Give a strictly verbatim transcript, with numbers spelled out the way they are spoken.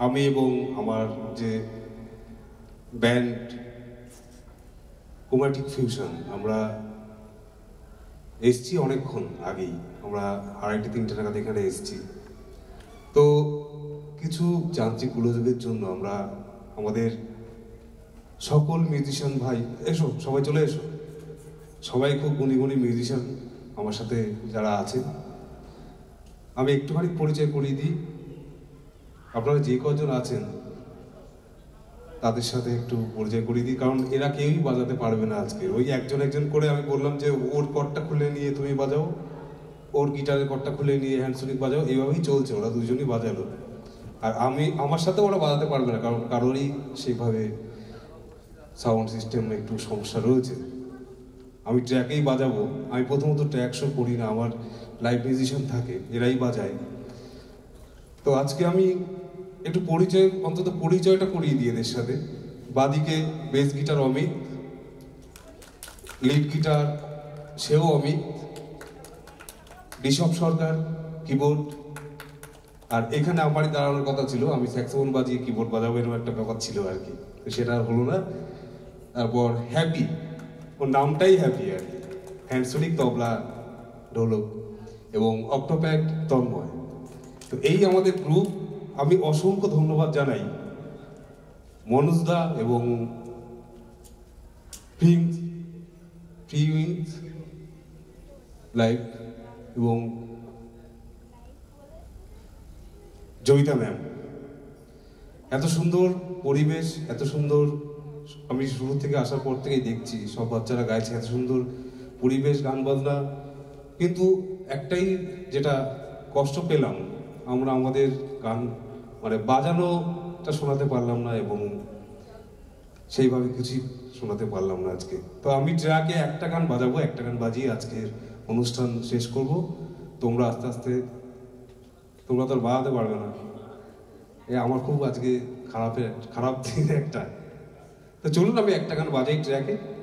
আমি এবং আমার যে ব্যান্ড ক্রোম্যাটিক ফিউশন আমরা এসছি অনেকক্ষণ আগেই, আমরা আড়াইটে তিনটে নাগাদ এখানে এসছি। তো কিছু যান্ত্রিক গোলযোগের জন্য আমরা আমাদের সকল মিউজিশিয়ান ভাই, এসো সবাই চলে এসো, সবাই খুব গুণী গুণী মিউজিশিয়ান আমার সাথে যারা আছেন, আমি একটুখানি পরিচয় করিয়ে দিই। আপনারা যে কজন আছেন তাদের সাথে একটু পরিচয় করিয়ে দিই, কারণ এরা কেউই বাজাতে পারবে না আজকে। ওই একজন একজন করে আমি বললাম যে ওর কর্ডটা খুলে নিয়ে তুমি বাজাও, ওর গিটারের কর্ডটা খুলে নিয়ে হ্যান্ডসোনিক বাজাও, এইভাবেই চলছে, ওরা দুজনই বাজালো। আর আমি আমার সাথে ওরা বাজাতে পারবে না, কারণ কারোরই সেইভাবে সাউন্ড সিস্টেম একটু সমস্যা রয়েছে। আমি ট্র্যাকেই বাজাবো, আমি প্রথমত ট্র্যাক শো করি না, আমার লাইভ মিউজিশিয়ান থাকে, এরাই বাজায়। তো আজকে আমি একটু পরিচয়, অন্তত পরিচয়টা করিয়ে দিই এদের সাথে। বাদিকে bass guitar Amit, lead guitar সেও অমিত, ঋষভ সরকার কিবোর্ড, আর এখানে আমারই দাঁড়ানোর কথা ছিল, আমি স্যাক্সোফোন বাজিয়ে কিবোর্ড বাজাবো এরকম একটা ব্যাপার ছিল আর কি, তো সেটা আর হলো না। তারপর হ্যাপি, ওর নামটাই হ্যাপি আর কি, হ্যান্ডসোনিক তবলা ঢোলক এবং অক্টোপ্যাড তন্ময়। তো এই আমাদের গ্রুপ। আমি অসংখ্য ধন্যবাদ জানাই মনোজদা এবং ফ্রিউইংস লাইভ এবং জয়িতা ম্যাম। এত সুন্দর পরিবেশ, এত সুন্দর, আমি শুরু থেকে আসার পর থেকেই দেখছি সব বাচ্চারা গাইছে, এত সুন্দর পরিবেশ, গান বাজনা। কিন্তু একটাই যেটা কষ্ট পেলাম, আমরা আমাদের গান মানে বাজানোটা শোনাতে পারলাম না এবং সেইভাবে কিছুই শোনাতে পারলাম না আজকে। তো আমি ট্র্যাকে একটা গান বাজাবো, একটা গান বাজিয়ে আজকের অনুষ্ঠান শেষ করব। তোমরা আস্তে আস্তে, তোমরা তো আর বাজাতে পারবে না, এ আমার খুব আজকে খারাপের খারাপ দিন একটা। তো চলুন আমি একটা গান বাজাই ট্র্যাকে।